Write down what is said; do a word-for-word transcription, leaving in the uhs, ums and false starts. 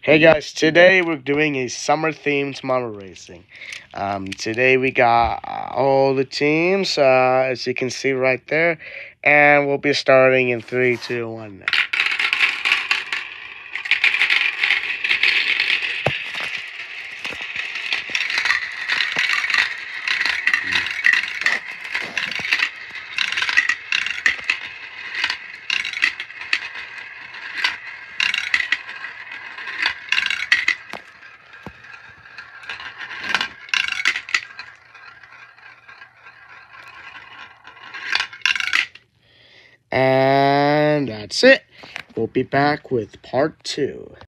Hey guys, today we're doing a summer themed model racing. Um, today we got uh, all the teams, uh, as you can see right there, and we'll be starting in three, two, one now. And that's it. We'll be back with part two.